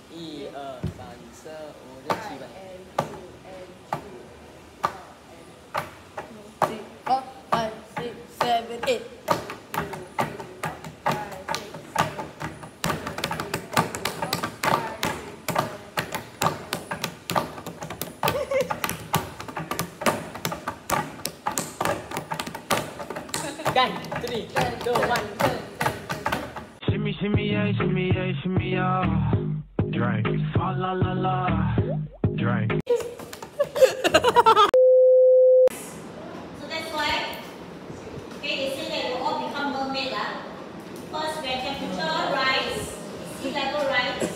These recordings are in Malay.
1、2、3、4、5、6、7。Guys, 3, 2, 1. Shimmy, shimmy, yeah, shimmy, yeah, shimmy, yeah. Drink. Fa la la la. Drink. So that's why, okay, they say that we all become mermaid. First, when temperature rise, sea level rise.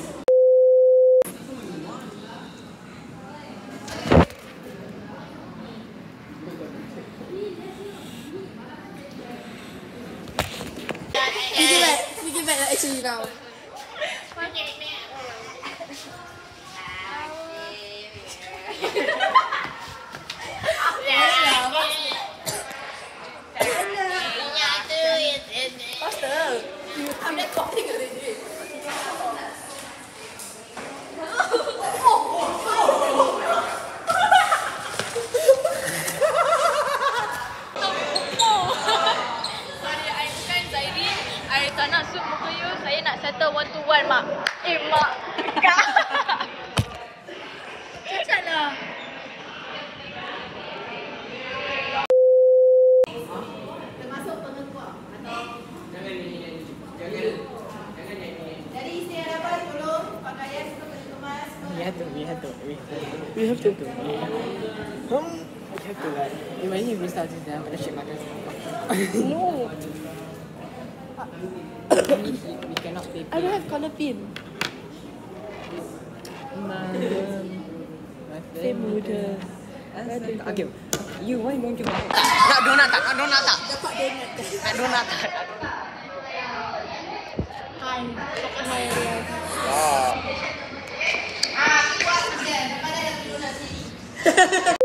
Give it actually now. Faster. I'm recording already. I tak nak suit muka you, saya nak settle 1-to-1 mak. Mak. Kak. Cacat lah. Termasuk pengekuat atau Jangan nyanyi. jadi isteri hadapan tolong pakaian semua kena kemas. We have to. We have to. We have to like. Imagine if we start this then pada shape makan. No. We cannot play. I don't have color pin. Saya muda. Okay. You why don't you buy? Nak donat tak? Dapat donat. Nak donat tak? Hai. Oh. Kuat je. Mana yang donat sini?